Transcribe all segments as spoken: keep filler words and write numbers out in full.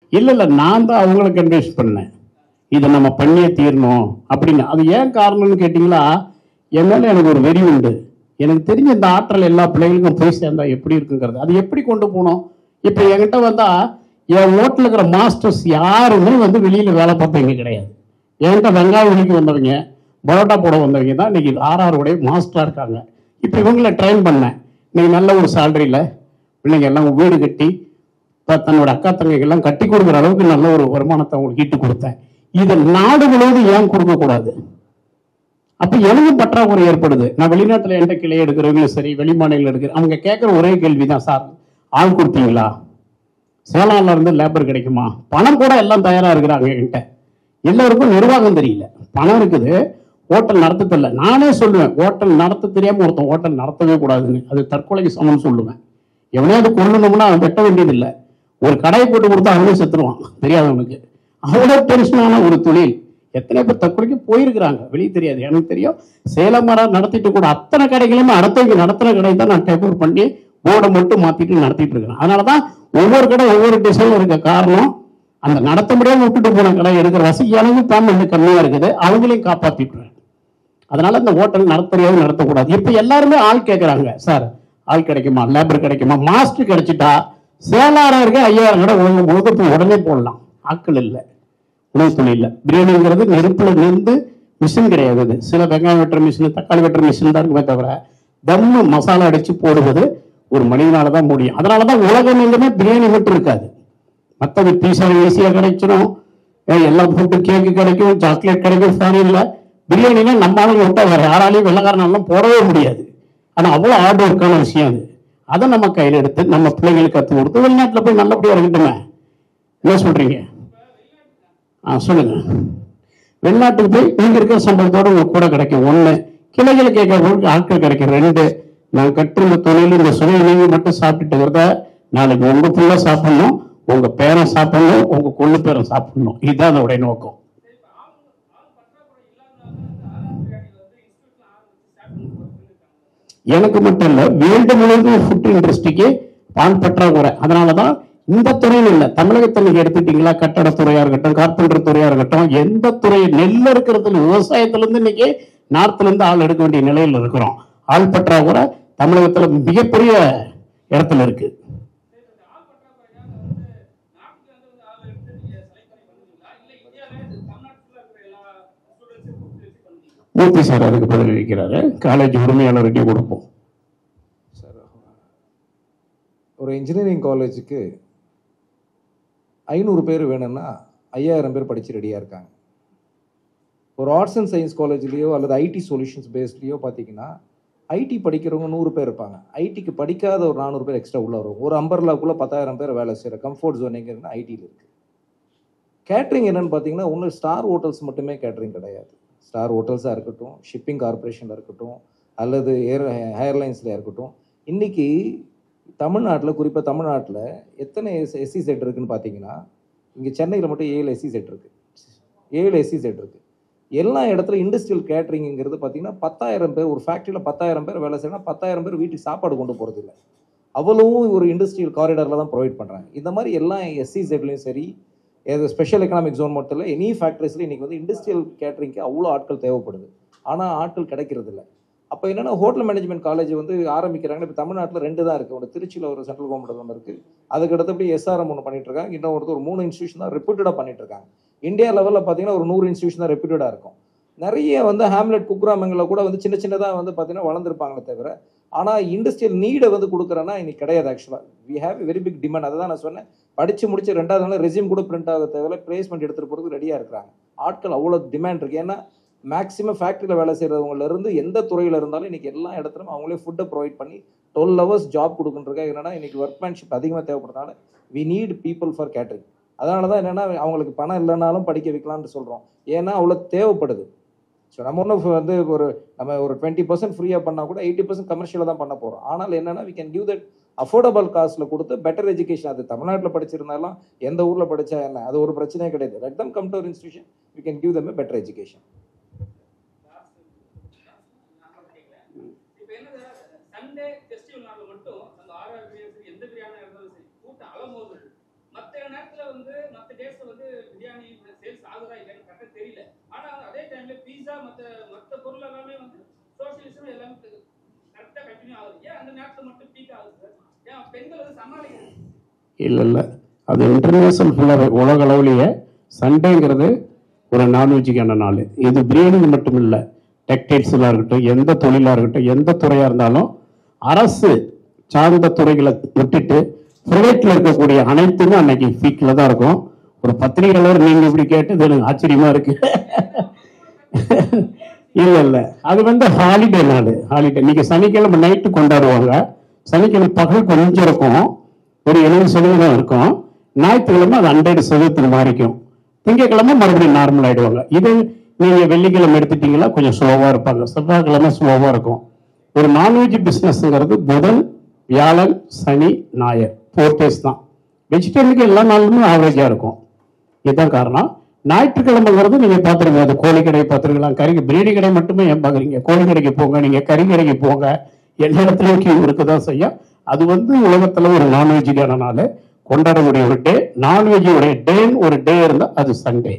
இல்லை இல்லை நான் தான் அவங்கள கன்வின்ஸ் பண்ணேன், இதை நம்ம பண்ணியே தீரணும் அப்படின்னு. அது ஏன் காரணம்னு கேட்டிங்களா, என் மேலே எனக்கு ஒரு வெறி உண்டு. எனக்கு தெரிஞ்ச இந்த ஆற்றல் எல்லா பிள்ளைகளுக்கும் போய் சேர்ந்தா எப்படி இருக்குங்கிறது, அது எப்படி கொண்டு போகணும். இப்போ என்கிட்ட வந்தால் என் ஓட்டில் இருக்கிற மாஸ்டர்ஸ் யாருமே வந்து வெளியில் வேலை பார்த்தவங்க கிடையாது. என்கிட்ட வெங்காயம் வலிக்கு வந்தவங்க, பரோட்டா போட வந்தவங்க தான் இன்னைக்கு ஆர்ஆர் உடைய மாஸ்டராக இருக்காங்க. இப்போ இவங்களை ட்ரெயின் பண்ணேன். இன்னைக்கு நல்ல ஒரு சேலரியில் பிள்ளைங்க எல்லாம் வீடு கட்டி தன்னோட அக்கா தங்கைகள்லாம் கட்டி கொடுக்குற அளவுக்கு நல்ல ஒரு வருமானத்தை அவங்களுக்கு ஈட்டு கொடுத்தேன். இதை நாடு முழுவதும் ஏன் கொடுக்கக்கூடாது? அப்போ எனக்கும் பற்றாக்குறை ஏற்படுது. நான் வெளிநாட்டில் என்கிட்ட கிளை எடுக்கிறவங்களும் சரி, வெளி மாநிலம் எடுக்கிற அவங்க கேட்குற ஒரே கேள்வி தான், சார் ஆள் கொடுத்தீங்களா, சேலால இருந்து லேபர் கிடைக்குமா? பணம் கூட எல்லாம் தயாராக இருக்கிறாங்க என்கிட்ட. எல்லாருக்கும் நிர்வாகம் தெரியல, பணம் இருக்குது, ஹோட்டல் நடத்த தெரியல. நானே சொல்லுவேன், ஹோட்டல் நடத்த தெரியாமல் ஒருத்தன் ஹோட்டல் நடத்தவே கூடாதுன்னு, அது தற்கொலைக்கு சமம்னு சொல்லுவேன். எவனையாவது கொள்ளணும்னா அவன் வெட்ட வேண்டியதில்லை, ஒரு கடையை போட்டு கொடுத்தா அவனே செத்துருவான் தெரியாதவனுக்கு. அவ்வளோ டென்ஷனான ஒரு தொழில். எத்தனை பேர் தற்கொலைக்கு போயிருக்கிறாங்க வெளியே தெரியாது, எனக்கு தெரியும். சேலமரா நடத்திட்டு கூட அத்தனை கடைகளுமே அடுத்தவங்க நடத்துகிற கடை தான் நான் டேக் ஓவர் பண்ணி போர்டை மட்டும் மாற்றிட்டு நடத்திட்டு இருக்கிறேன். அதனால தான் ஒவ்வொரு கடை ஒவ்வொரு டிசைனும் இருக்க காரணம், அந்த நடத்த முடியாமல் விட்டுட்டு போன கடை எடுக்கிற வசதியானது பேமெண்ட் கம்மியாக இருக்குது, அவங்களையும் காப்பாற்றிட்டுறேன். அதனால இந்த ஹோட்டல் நடத்துறையாவது நடத்தக்கூடாது. இப்போ எல்லாருமே ஆள் கேட்குறாங்க, சார் ஆள் கிடைக்குமா, லேபர் கிடைக்குமா? மாஸ்டர் கிடைச்சிட்டா சேலாளருக்கு ஐயாயிரம் கடை ஒழுங்கு ஒழுங்கு உடனே போடலாம். ஆட்கள் இல்லை, உணவு தொழில். பிரியாணிங்கிறது நெருப்புல நின்று மிஷின் கிடையாது. அது சில வெங்காயம் வெட்டுற மிஷின், தக்காளி வெட்டுற மிஷின் தான் இருக்குமே தவிர தம்மு மசாலா அடிச்சு போடுவது ஒரு மனிதனால தான் முடியும். அதனால தான் உலகம் எங்குமே பிரியாணி மட்டும் இருக்காது. மற்றது பீஸா ஈஸியாக கிடைச்சிடும், எல்லாம் ஃபுட்டு, கேக்கு கிடைக்கும், சாக்லேட் கிடைக்கும், ஃபாரின்ல. பிரியாணினா நம்ம ஆளுங்க விட்டா வேற யாராலையும் வெள்ளக்காரனாலும் போடவே முடியாது. ஆனால் அவ்வளோ ஹார்ட் ஒர்க்கான விஷயம் அது. அதை நம்ம கையில் எடுத்து நம்ம பிள்ளைங்களுக்கு கற்றுக் கொடுத்து வெளிநாட்டில் போய் நல்லபடியாக இருக்கட்டுமே. என்ன சொல்றீங்க? ஆ சொல்லுங்க. வெளிநாட்டுக்கு போய் நீங்க இருக்கிற சம்பளத்தோட உங்களுக்கு கூட கிடைக்கும் ஒண்ணு, கிளைகளை கேட்கறவங்களுக்கு ஆட்கள் கிடைக்கும் ரெண்டு. நான் கற்றுள்ள தொழில் இந்த சுவை நீங்க மட்டும் சாப்பிட்டுட்டு நாளைக்கு உங்க பிள்ளை சாப்பிடணும், உங்க பேரன் சாப்பிடணும், உங்க கொள்ளு பேரன் சாப்பிடணும். இதுதான் அதோடைய நோக்கம். எனக்கு மட்டும் இல்ல, வேர்ல்டு முழுவதும் ஃபுட் இண்டஸ்ட்ரிக்கு பால் பற்றாக்குறை. அதனாலதான் இந்த துறையில் இல்லை, தமிழகத்தில் எடுத்துட்டீங்களா, கட்டடத்துறையா இருக்கட்டும், கார்பெண்டர் துறையா இருக்கட்டும், எந்த துறை நெல் இருக்கிறதுல விவசாயத்துல இருந்து இன்னைக்கு நார்த்ல இருந்து ஆள் எடுக்க வேண்டிய நிலையில் இருக்கிறோம். ஆள் பற்றாக்குறை தமிழகத்துல மிகப்பெரிய இடத்துல இருக்கு. மூர்த்தி சார் அதுக்கு பதில் இருக்கிறாரு, காலேஜ் உரிமையாளருக்கே கொடுப்போம். சார், ஒரு இன்ஜினியரிங் காலேஜுக்கு ஐநூறு பேர் வேணும்னா ஐயாயிரம் பேர் படித்து ரெடியாக இருக்காங்க. ஒரு ஆர்ட்ஸ் அண்ட் சயின்ஸ் காலேஜ்லேயோ அல்லது ஐடி சொல்யூஷன்ஸ் பேஸ்ட்லேயோ பார்த்தீங்கன்னா ஐடி படிக்கிறவங்க நூறு பேர் இருப்பாங்க, ஐடிக்கு படிக்காத ஒரு நானூறு பேர் எக்ஸ்ட்ரா உள்ள வரும். ஒரு அம்பர்லாக்குள்ளே பத்தாயிரம் பேர் வேலை செய்கிற கம்ஃபர்ட் ஜோன் எங்கன்னா ஐடியில் இருக்குது. கேட்ரிங் என்னென்னு பார்த்தீங்கன்னா ஒன்று ஸ்டார் ஹோட்டல்ஸ் மட்டுமே கேட்ரிங் கிடையாது. ஸ்டார் ஹோட்டல்ஸாக இருக்கட்டும், ஷிப்பிங் கார்பரேஷனில் இருக்கட்டும், அல்லது ஏர் ஏர்லைன்ஸில் இருக்கட்டும். இன்றைக்கி தமிழ்நாட்டில், குறிப்பாக தமிழ்நாட்டில் எத்தனை எஸ் எஸ்சி செட் இருக்குதுன்னு பார்த்தீங்கன்னா, இங்கே சென்னையில் மட்டும் ஏழு எஸ்சி செட் இருக்குது. ஏழு எஸ்சி செட் இருக்குது. எல்லா இடத்துல இண்டஸ்ட்ரியல் கேட்ரிங்கிறது பார்த்தீங்கன்னா பத்தாயிரம் பேர், ஒரு ஃபேக்ட்ரியில் பத்தாயிரம் பேர் வேலை செய்யணும், பத்தாயிரம் பேர் வீட்டுக்கு சாப்பாடு கொண்டு போகிறது இல்லை. அவ்வளவும் ஒரு இண்டஸ்ட்ரியல் காரிடாரில் தான் ப்ரொவைட் பண்ணுறாங்க. இந்த மாதிரி எல்லா எஸ்சி செட்லையும் சரி, ஏதோ ஸ்பெஷல் எக்கனாமிக் ஜோன் மட்டும் இல்லை, எனி ஃபேக்ட்ரிஸில் இன்றைக்கி வந்து இண்டஸ்ட்ரியல் கேட்ரிங்க்கு அவ்வளோ ஆட்கள் தேவைப்படுது. ஆனால் ஆட்கள் கிடைக்கிறது இல்லை. அப்போ என்னென்னா ஹோட்டல் மேனேஜ்மெண்ட் காலேஜ் வந்து ஆரம்பிக்கிறாங்க. இப்போ தமிழ்நாட்டில் ரெண்டு தான் இருக்குது. ஒன்று திருச்சியில் ஒரு சென்ட்ரல் கவர்மெண்ட் ஒன்று இருக்குது, அதுக்கு அடுத்தபடி எஸ்ஆர்எம் ஒன்று பண்ணிட்டு இருக்காங்க. இன்னும் ஒருத்தர் ஒரு மூணு இன்ஸ்டியூஷன் தான் ரெப்யூட்டடாக பண்ணிட்டு இருக்காங்க. இந்தியா லெவலில் பார்த்தீங்கன்னா ஒரு நூறு இன்ஸ்டியூஷன் தான் ரெப்யூட்டடாக இருக்கும். நிறைய வந்து ஹேம்லெட் குக்கிராமங்களில் கூட வந்து சின்ன சின்னதாக வந்து பார்த்தீங்கன்னா வளர்ந்துருப்பாங்களே தவிர, ஆனால் இண்டஸ்ட்ரியல் நீடை வந்து கொடுக்குறேன்னா இன்னைக்கு கிடையாது. ஆக்சுவலாக we have very big demand. அதை தான் நான் சொன்னேன், படித்து முடிச்சு ரெண்டாவது நாள் ரெஸ்யூம் கூட பிரிண்ட் ஆக தேவையில்ல, பிளேஸ்மெண்ட் எடுத்துகிட்டு போகிறதுக்கு ரெடியாக இருக்கிறாங்க. ஆட்கள் அவ்வளோ டிமாண்ட் இருக்குது. ஏன்னா மேக்ஸிமம் ஃபேக்ட்ரியில் வேலை செய்கிறவங்கலேருந்து எந்த துறையில் இருந்தாலும் இன்றைக்கி எல்லா இடத்துலையும் அவங்களே ஃபுட்டை ப்ரொவைட் பண்ணி டுவெல் ஹவர்ஸ் ஜாப் கொடுக்குன்றதுக்காக என்னென்னா இன்றைக்கி ஒர்க்மேன்ஷிப் அதிகமாக தேவைப்படுறதுனால we need people for catering. அதனால தான் என்னென்னா அவங்களுக்கு பணம் இல்லைனாலும் படிக்க வைக்கலாம்னு சொல்கிறோம். ஏன்னா அவ்வளோ தேவைப்படுது. ஸோ நம்ம ஒன்றும் வந்து ஒரு நம்ம ஒரு டுவெண்ட்டி பர்சன்ட் ஃப்ரீயாக பண்ணால் கூட எயிட்டி பர்சன்ட் கமர்ஷியலாக தான் பண்ண போகிறோம். ஆனால் என்னென்னா we can give that affordable காஸ்ட்டில் கொடுத்து பெட்டர் எஜுகேஷன். அது தமிழ்நாட்டில் படிச்சிருந்தாலும் எந்த ஊரில் படித்தா என்ன, அது ஒரு பிரச்சனையே கிடையாது. லெட் தம் கம் டு ஒரு institution, we can give them a better education. Sunday festival நாள்ல மட்டும் அந்த ஆர்ஆர் பிரியாணி எந்த பிரியாணி இருந்தாலும் சரி கூட்டம் அலமோது. மற்ற நேரத்தில் வந்து கரெக்டாக தெரியல. ஆனால் அதே டைம்ல பீஸா மற்ற மற்ற பொருள் எல்லாமே வந்து சோசியலிசம் எல்லாமே கரெக்டாக கண்டினியூ ஆகுது. ஏன் அந்த நேரத்தில் மட்டும் பீக் ஆகுது சார்? ஏன் பெண்கள் வந்து சமாளிக்கிறாங்க? இல்லை இல்லை, அது இன்டர்நேஷனல் ஃபுல்லாகவே உலக அளவுலேயே சண்டேங்கிறது ஒரு நான்வெஜ்ஜுக்கான நாள். இது பிரியாணி மட்டும் இல்லை, டெக்டைல்ஸில் இருக்கட்டும், எந்த தொழிலாக இருக்கட்டும், எந்த துறையாக இருந்தாலும் அரசு சார்ந்த துறைகளை விட்டுட்டு பிரைவேட்டில் இருக்கக்கூடிய அனைத்துமே அன்னைக்கு பீக்கில் தான் இருக்கும். ஒரு பத்திரிகையாளர் நீங்கள் இப்படி கேட்டது எனக்கு ஆச்சரியமாக இருக்கு. இல்லை இல்லை, அது வந்து ஹாலிடே நாள். ஹாலிடே நீங்கள் சனிக்கிழமை நைட்டு கொண்டாடுவாங்க. சனிக்கிழமை பகல் கொஞ்சம் இருக்கும், ஒரு எழுபது சதவீதம் இருக்கும். ஞாயிற்றுக்கிழமை அது ஹண்ட்ரட் சதவீதத்துக்கு மாறிக்கும். திங்கக்கிழமை மறுபடியும் நார்மல் ஆகிடுவாங்க. இது நீங்கள் வெள்ளிக்கிழமை எடுத்துட்டீங்களா கொஞ்சம் ஸ்லோவாக இருப்பாங்க, செவ்வாய்க்கிழமை ஸ்லோவாக இருக்கும். ஒரு நான்வெஜ் பிஸ்னஸ்ங்கிறது புதன், வியாழன், சனி, ஞாயிறு ஃபோர் டேஸ் தான். வெஜிடேரியனுக்கு எல்லா நாளுமே ஆவரேஜாக இருக்கும். இதுதான் காரணம். ஞாயிற்றுக்கிழமைங்கிறது நீங்கள் பார்த்துருங்க, அது கோழி கடை பார்த்துருக்கலாம், கறி பிரியாணி கடை மட்டுமே ஏன் பார்க்குறீங்க? கோழி கடைக்கு போங்க, நீங்கள் கறி கடைக்கு போங்க, எல்லா இடத்துலையும் கியூ இருக்க தான் செய்யும். அது வந்து உலகத்தில் ஒரு நான்வெஜ்ஜுக்கான நாள், கொண்டாடக்கூடிய ஒரு டே. நான்வெஜ்ஜுடைய டேன்னு ஒரு டே இருந்தால் அது சண்டே.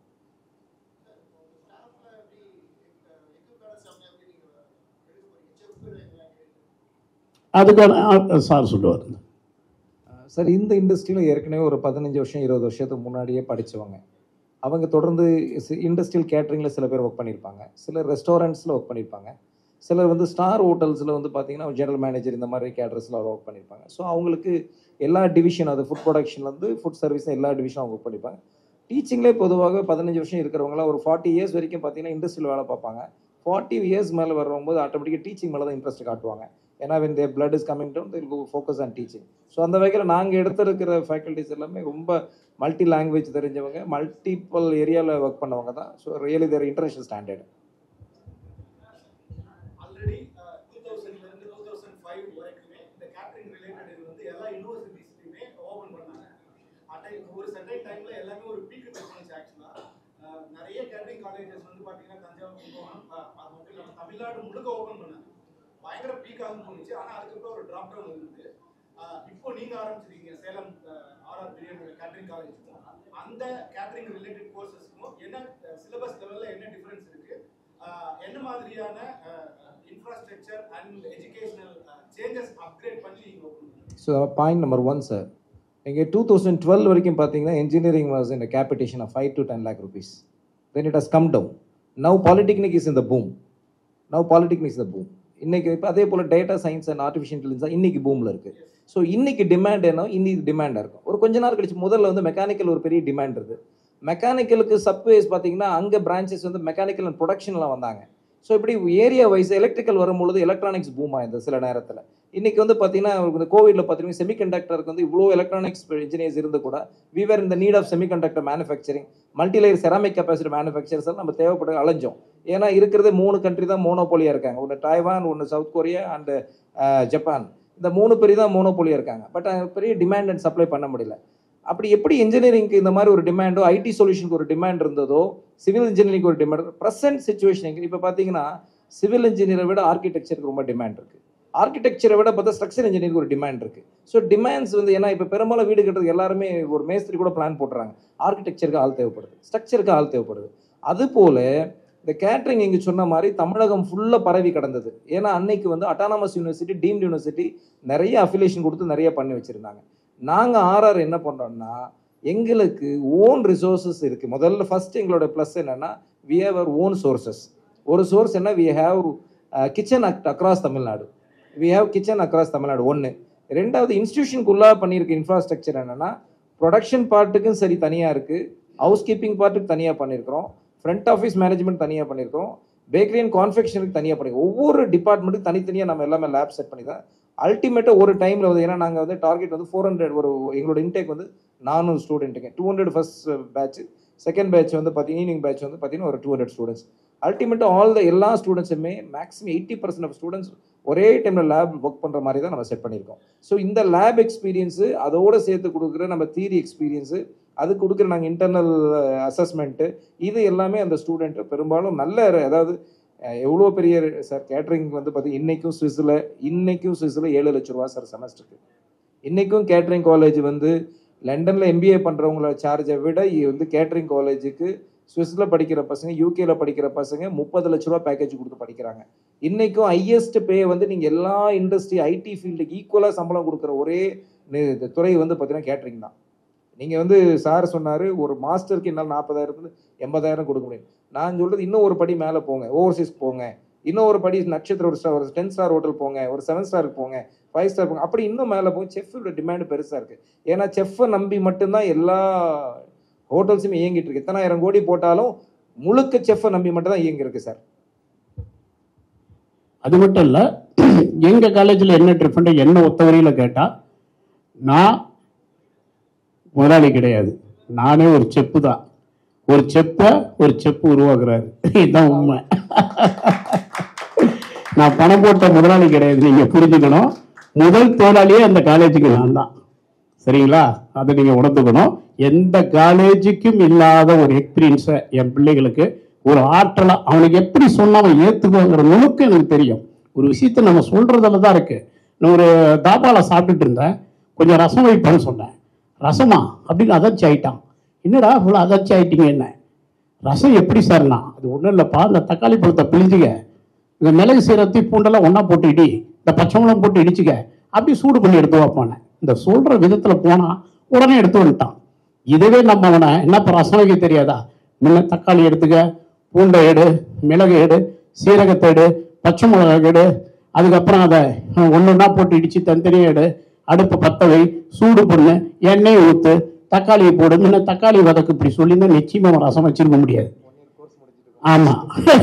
அதுக்கான சார் சொல்லுவார் சார். இந்த இண்டஸ்ட்ரியில் ஏற்கனவே ஒரு பதினஞ்சு வருஷம் இருபது வருஷத்துக்கு முன்னாடியே படித்தவங்க, அவங்க தொடர்ந்து இண்டஸ்ட்ரியல் கேட்ரிங்கில் சில பேர் ஒர்க் பண்ணியிருப்பாங்க, சிலர் ரெஸ்டாரண்ட்ஸில் ஒர்க் பண்ணியிருப்பாங்க, சிலர் வந்து ஸ்டார் ஹோட்டல்ஸில் வந்து பார்த்தீங்கன்னா ஜெனரல் மேனேஜர் இந்த மாதிரி கேட்ரஸில் ஒர்க் பண்ணியிருப்பாங்க. ஸோ அவங்களுக்கு எல்லா டிவிஷன், அது ஃபுட் ப்ரொடக்ஷன்லேருந்து ஃபுட் சர்வீஸ் எல்லா டிவிஷனும் அவங்க ஒர்க் பண்ணியிருப்பாங்க. டீச்சிங்லேயே பொதுவாக பதினஞ்சு வருஷம் இருக்கிறவங்களாம் ஒரு ஃபார்ட்டி இயர்ஸ் வரைக்கும் பார்த்தீங்கன்னா இண்டஸ்ட்ரியில் வேலை பார்ப்பாங்க. ஃபார்ட்டி இயர்ஸ் மேலே வரும்போது ஆட்டோமேட்டிக்காக டீச்சிங் மேலே தான் இன்ட்ரெஸ்ட் காட்டுவாங்க. ஏன்னா when their blood is coming down, they will go focus on teaching. So அந்த வகையில் நாங்கள் எடுத்திருக்கிற ஃபேக்கல்ட்டிஸ் எல்லாமே ரொம்ப மல்டி லாங்குவேஜ் தெரிஞ்சவங்க, மல்டிபிள் ஏரியாவில் ஒர்க் பண்ணவங்க தான். So really there international standard. Already two தௌசண்ட்லேருந்து டூ தௌசண்ட் ஃபைவ் வரைக்குமே இந்த கேட்டரிங் ரிலேட்டட் இது வந்து எல்லா யூனிவர்சிட்டிஸ்லையுமே ஓப்பன் பண்ணாங்க. அட்டை ஒரு சர்டைன் டைமில் எல்லாமே ஒரு பீக் டெக்னாலஜி. ஆக்சுவலாக நிறைய கேட்டரிங் காலேஜஸ் வந்து பார்த்தீங்கன்னா தஞ்சாவூர், கும்பகோணம், அது மட்டும் இல்லாமல் தமிழ்நாடு முழுக்க ஓப்பன் பண்ணாங்க. பயங்கர பீக் ஆகும் போணுச்சு. ஆனால் அதுக்கப்புறம் ஒரு ட்ராப் டவுன் இருந்தது. இப்போ நீங்க ஆரம்பிச்சிருக்கீங்க சேலம் ஆர்ஆர் பிரியாணி கேட்டரிங் காலேஜுக்கும் அந்த கேட்டரிங் ரிலேட்டட் கோர்சஸ்க்கும் என்ன சிலபஸ் லெவலில் என்ன டிஃபரன்ஸ் இருக்கு, என்ன மாதிரியான infrastructure and educational changes upgrade பண்ணி நீங்க ஓப்பன் பண்ணுங்க? So point number one sir, இங்கே டூ தௌசண்ட் டுவெல் வரைக்கும் பார்த்தீங்கன்னா engineering was in a capitation of five to ten lakh rupees. Then it has come down. Now polytechnic is in the boom. Now polytechnic is the boom. இன்னைக்கு இப்போ அதே போல் data science and artificial intelligence இன்னைக்கு பூமில் இருக்குது. So இன்னைக்கு demand என்ன, இன்னைக்கு டிமாண்டாக இருக்கும். ஒரு கொஞ்ச நாள் கழிச்சு முதல்ல வந்து மெக்கானிக்கல் ஒரு பெரிய டிமாண்ட் இருக்குது. மெக்கானிக்கலுக்கு சப்வேஸ் பார்த்தீங்கன்னா அங்கே பிரான்ச்சஸ் வந்து மெக்கானிக்கல் அண்ட் ப்ரொடக்ஷன்லாம் வந்தாங்க. ஸோ இப்படி ஏரியா வைஸ் எலக்ட்ரிக்கல் வரும்பொழுது எலக்ட்ரானிக்ஸ் பூம் ஆயிருந்தது சில நேரத்தில். இன்னைக்கு வந்து பார்த்தீங்கன்னா இந்த கோவிட்ல பார்த்தீங்கன்னா செமிகண்டக்டருக்கு வந்து இவ்வளோ எலக்ட்ரானிக்ஸ் இன்ஜினியர்ஸ் இருந்து கூட வி வேர் இந்த need of semiconductor manufacturing, multilayer ceramic capacity manufacturers எல்லாம் நம்ம தேவைப்பட அலைஞ்சோம். ஏன்னா இருக்கிறதே மூணு கண்ட்ரி தான் மோனோபோலியாக இருக்காங்க. ஒன்று டைவான், ஒன்று சவுத் கொரியா அண்ட் ஜப்பான். இந்த மூணு பேர் தான் மோனோபோலியாக இருக்காங்க. பட் பெரிய டிமாண்ட் அண்ட் சப்ளை பண்ண முடியல. அப்படி எப்படி இன்ஜினியரிங்க்கு இந்த மாதிரி ஒரு டிமாண்டோ, ஐடி சொல்யூஷனுக்கு ஒரு டிமாண்ட் இருந்ததோ, சிவில் இன்ஜினியரிங் ஒரு டிமாண்ட். ப்ரெசென்ட் சிச்சுவேஷன் இப்போ பார்த்தீங்கன்னா சிவில் இன்ஜினியரை விட ஆர்கிடெக்சருக்கு ரொம்ப டிமாண்ட் இருக்குது. ஆர்கிடெக்சரை விட பார்த்தா ஸ்ட்ரக்சர் இன்ஜினியருக்கு ஒரு டிமாண்ட் இருக்குது. ஸோ டிமாண்ட்ஸ் வந்து ஏன்னா இப்போ பெரும்பாலும் வீடு கட்டுறதுக்கு எல்லாருமே ஒரு மேஸ்திரி கூட பிளான் போட்டுறாங்க. ஆர்கிடெக்சருக்கு ஆள் தேவைப்படுது, ஸ்ட்ரக்சருக்கு ஆள் தேவைப்படுது. அதுபோல் இந்த கேட்ரிங் இங்கே சொன்ன மாதிரி தமிழகம் ஃபுல்லாக பரவி கிடந்தது. ஏன்னா அன்னைக்கு வந்து அட்டானமஸ் யூனிவர்சிட்டி, டீம்டு யூனிவர்சிட்டி நிறைய அஃபிலியேஷன் கொடுத்து நிறைய பண்ணி வச்சுருந்தாங்க. நாங்கள் ஆர்ஆர் என்ன பண்ணுறோம்னா எங்களுக்கு ஓன் ரிசோர்ஸஸ் இருக்குது. முதல்ல ஃபர்ஸ்ட் எங்களோட ப்ளஸ் என்னென்னா we have our own sources. ஒரு சோர்ஸ் என்ன, we have kitchen across Tamil Nadu. We have kitchen across Tamil Nadu ஒன்று. ரெண்டாவது இன்ஸ்டியூஷனுக்குள்ளாக பண்ணியிருக்க இன்ஃப்ராஸ்ட்ரக்சர் என்னென்னா ப்ரொடக்ஷன் பார்ட்டுக்கும் சரி தனியாக இருக்குது, ஹவுஸ் கீப்பிங் பார்ட்டுக்கு தனியாக பண்ணியிருக்கிறோம், ஃப்ரண்ட் ஆஃபீஸ் மேனேஜ்மெண்ட் தனியாக பண்ணியிருக்கோம், பேக்கரி அண்ட் கான்ஃபெக்ஷனுக்கு தனியாக பண்ணியிருக்கோம். ஒவ்வொரு டிபார்ட்மெண்ட்டுக்கு தனித்தனியாக நம்ம எல்லாமே லேப் செட் பண்ணி தான் அல்டிமேட்டாக ஒரு டைமில் வந்து, ஏன்னா நாங்கள் வந்து டார்கெட் வந்து ஃபோர் ஹண்ட்ரட் ஒரு எங்களோட இன்டேக் வந்து நானூறு ஸ்டூடெண்ட்டுக்கு, two hundred first batch, second batch வந்து பார்த்தீங்கன்னா ஈவினிங் பேட்ச் வந்து பார்த்தீங்கன்னா ஒரு டூ ஹண்ட்ரட் ஸ்டூடெண்ட்ஸ். அல்டிமேட்டாக ஆல் த எல்லா ஸ்டூடெண்ட்ஸுமே maximum eighty percent of students ஒரே டைமில் லேப் ஒர்க் பண்ணுற மாதிரி தான் நம்ம செட் பண்ணியிருக்கோம். ஸோ இந்த லேப் எக்ஸ்பீரியன்ஸு அதோடு சேர்த்து கொடுக்குற நம்ம தியரி எக்ஸ்பீரியன்ஸு, அது கொடுக்குற நாங்கள் இன்டர்னல் அசஸ்மெண்ட்டு, இது எல்லாமே அந்த ஸ்டூடெண்ட்டு பெரும்பாலும் நல்ல, அதாவது எவ்வளோ பெரிய சார் கேட்ரிங் வந்து பார்த்தீங்கன்னா இன்றைக்கும் ஸ்விஸில் இன்றைக்கும் ஸ்விஸில் ஏழு லட்ச ரூபா சார் செமஸ்டருக்கு. இன்றைக்கும் கேட்ரிங் காலேஜ் வந்து லண்டனில் எம்பிஏ பண்ணுறவங்கள சார்ஜை விட வந்து கேட்ரிங் காலேஜுக்கு சுவிஸில் படிக்கிற பசங்க, யூகேல படிக்கிற பசங்க முப்பது லட்ச ரூபா பேக்கேஜ் கொடுத்து படிக்கிறாங்க. இன்னைக்கும் ஹையஸ்ட் பே வந்து நீங்கள் எல்லா இண்டஸ்ட்ரி ஐடி ஃபீல்டுக்கு ஈக்குவலாக சம்பளம் கொடுக்குற ஒரே துறை வந்து பார்த்தீங்கன்னா கேட்ரிங் தான். நீங்கள் வந்து சார் சொன்னார் ஒரு மாஸ்டருக்கு என்னால் நாற்பதாயிரத்துல எண்பதாயிரம் கொடுக்க முடியும். நான் சொல்கிறது இன்னும் ஒரு படி மேலே போங்க, ஓவர்சீஸ் போங்க, இன்னும் ஒரு படி நட்சத்திர ஒரு ஸ்டார் ஒரு டென் ஸ்டார் ஹோட்டல் போங்க, ஒரு செவன் ஸ்டாருக்கு போங்க, ஃபைவ் ஸ்டார் போங்க, அப்படி இன்னும் மேலே போங்க. செஃப்போட டிமாண்ட் பெருசாக இருக்குது. ஏன்னா செஃப்பை நம்பி மட்டும்தான் எல்லா ஹோட்டல்ஸுமே இயங்கிட்டு இருக்கு. எத்தனாயிரம் கோடி போட்டாலும் முழுக்க செஃப்பை நம்பி மட்டும் தான் இயங்கி இருக்கு சார். அது மட்டும் இல்லை, எங்கள் காலேஜில் என்ன டிஃப்ரெண்ட் என்ன ஒத்தவரையில் கேட்டால், நான் முதலாளி கிடையாது, நானே ஒரு செப்பு தான். ஒரு செப்பை ஒரு செப்பு உருவாக்குறாரு, இதுதான் உண்மை. நான் பணம் போட்ட முதலாளி கிடையாது, நீங்கள் புரிஞ்சுக்கணும். முதல் தொழிலாளியே அந்த காலேஜுக்கு நான் தான், சரிங்களா? அதை நீங்கள் உணர்ந்துக்கணும். எந்த காலேஜுக்கும் இல்லாத ஒரு எக்ஸ்பீரியன்ஸை என் பிள்ளைகளுக்கு ஒரு ஆற்றலாக அவனுக்கு எப்படி சொன்னால் அவன் ஏற்றுக்குங்கிற நுணுக்கு எனக்கு தெரியும். ஒரு விஷயத்தை நம்ம சொல்கிறதுல தான் இருக்குது. நான் ஒரு தாபாவில் சாப்பிட்டுட்டு இருந்தேன், கொஞ்சம் ரசம் வைப்பேன்னு சொன்னேன். ரசமா அப்படின்னு அதர்ச்சி ஆகிட்டான். என்னடா இவ்வளோ அதர்ச்சி ஆகிட்டீங்க? என்ன ரசம் எப்படி சார்னா? அது ஒன்றும் இல்லைப்பா, இந்த தக்காளி பழத்தை பிழிஞ்சுக்க, இந்த மிளகு சீரத்தி பூண்டெல்லாம் ஒன்றா போட்டு இடி, இந்த பச்சை மிளகம் போட்டு இடிச்சுக்க, அப்படி சூடு பண்ணி எடுத்து வைப்பானே. இந்த சொல்கிற விதத்தில் போனால் உடனே எடுத்து வந்துட்டான். இதுவே நம்ம அவனை என்னப்பா ரசம் வைக்க தெரியாதா? முன்ன தக்காளி எடுத்துக்க, பூண்டை எடு, மிளகு எடு, சீரகத்தை எடு, பச்சை மிளகாய் எடு, அதுக்கப்புறம் அதை ஒன்று ஒன்றா போட்டு இடித்து தனித்தனியாக எடு, அடுப்பை பற்ற வை, சூடு பண்ணு, எண்ணெயை ஊற்று, தக்காளியை போடு, முன்ன தக்காளி வதக்கு, இப்படி சொல்லியிருந்தா நிச்சயமாக ரசம் வச்சிருக்க முடியாது. ஆமாம்,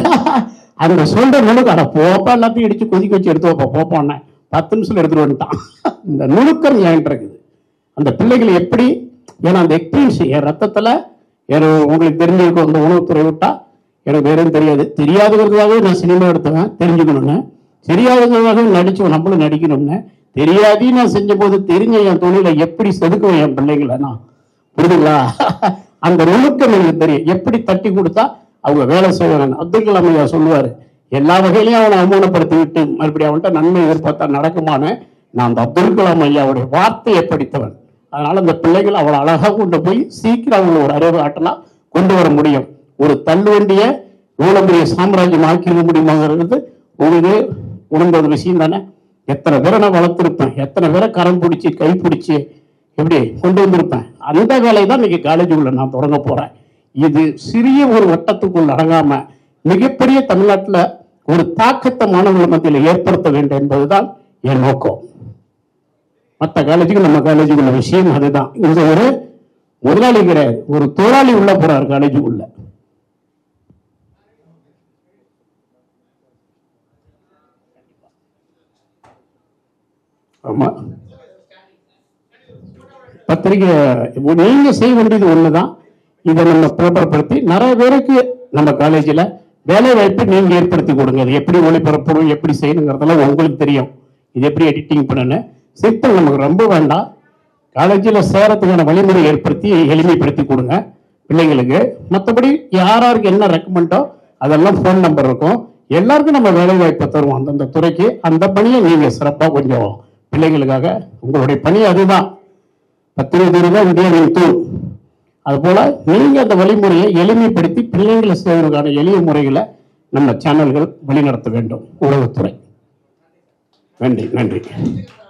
அந்த சொல்கிற நுணுக்கு அட போப்பா எல்லாத்தையும் இடித்து கொதிக்க வச்சு எடுத்து வைப்பா போப்பான்னு பத்து நிமிஷத்தில் எடுத்துகிட்டு வந்துட்டான். இந்த நுணுக்கம் என்கிட்ட இருக்குது. அந்த பிள்ளைகளை எப்படி, ஏன்னா அந்த எக்ஸ்பீரியன்ஸ் என் ரத்தத்தில் உங்களுக்கு தெரிஞ்சிருக்கும். அந்த உணவுத்துறை விட்டா எனக்கு வேறும் தெரியாது. தெரியாதுங்கிறதுக்காகவே நான் சினிமா எடுத்துவேன், தெரிஞ்சுக்கணும்னு. தெரியாதுங்கிறதுக்காகவே நடிச்சு நம்மளும் நடிக்கணும்னு. தெரியாதையும் நான் செஞ்ச போது தெரிஞ்ச என் தொழிலை எப்படி செதுக்குவேன் என் பிள்ளைங்களை நான், புரியுதுங்களா? அந்த நுணுக்கம் எனக்கு தெரியும். எப்படி தட்டி கொடுத்தா அவங்க வேலை செய்வாங்க. அப்துல் கலாம் ஐயா சொல்லுவார், எல்லா வகையிலையும் அவனை அவமானப்படுத்தி விட்டு மறுபடியும் அவன்கிட்ட நன்மை எதிர்பார்த்தா நடக்குமான்னு. நான் அந்த அப்துல் கலாம் ஐயாவுடைய வார்த்தையை படித்தவன். அதனால அந்த பிள்ளைகள் அவ்வளோ அழகாக கொண்டு போய் சீக்கிரம் அவங்க ஒரு அறிவு ஆற்றலாம் கொண்டு வர முடியும். ஒரு தள்ளுவண்டிய இவ்வளவு சாம்ராஜ்யம் ஆக்கிட முடியுமாங்கிறது உங்களுக்கு உணர்ந்த ஒரு விஷயம் தானே. எத்தனை பேரை நான் வளர்த்துருப்பேன், எத்தனை பேரை கரம் பிடிச்சி கை பிடிச்சி எப்படி கொண்டு வந்திருப்பேன். அந்த வேலையை தான் இன்னைக்கு காலேஜுக்குள்ள நான் தொடங்க போறேன். இது சிறிய ஒரு வட்டத்துக்குள் அடங்காம மிகப்பெரிய தமிழ்நாட்டில் ஒரு தாக்கத்தை மாணவர்கள் மத்தியில் ஏற்படுத்த வேண்டும் என்பதுதான் என் நோக்கம். மற்ற காலேஜுக்கு நம்ம காலேஜுக்குள்ள விஷயம் அதுதான். இது ஒரு முதலாளி கிடையாது, ஒரு தொழிலாளி உள்ள போறார் காலேஜுக்குள்ள. ஆமா, பத்திரிகை நீங்க செய்ய வேண்டியது ஒண்ணுதான். இதை நம்ம பிரபலப்படுத்தி நிறைய பேருக்கு நம்ம காலேஜில் வேலை வாய்ப்பு நீங்க ஏற்படுத்தி கொடுங்க. அது எப்படி ஒளிபரப்பணும், எப்படி செய்யணுங்கிறதெல்லாம் உங்களுக்கு தெரியும். இது எப்படி எடிட்டிங் பண்ணணும் சித்தம் நமக்கு ரொம்ப வேண்டாம். காலேஜில் சேரத்துக்கான வழிமுறை ஏற்படுத்தி எளிமைப்படுத்தி கொடுங்க பிள்ளைங்களுக்கு. மற்றபடி யாராருக்கு என்ன ரெக்கமெண்டோ அதெல்லாம் ஃபோன் நம்பர் இருக்கும். எல்லாருக்கும் நம்ம வேலை வாய்ப்பை தருவோம் அந்தந்த துறைக்கு. அந்த பணியை நீங்க சிறப்பாக கொஞ்சம் பிள்ளைங்களுக்காக உங்களுடைய பணி அதுதான். பத்திரிகை துறை தான் இந்தியாவின் தூண். அதுபோல நீங்க அந்த வழிமுறையை எளிமைப்படுத்தி பிள்ளைகளை செய்வதற்கான எளிய முறைகளை நம்ம சேனல்கள் வழிநடத்த வேண்டும். உளவுத்துறை. நன்றி நன்றி.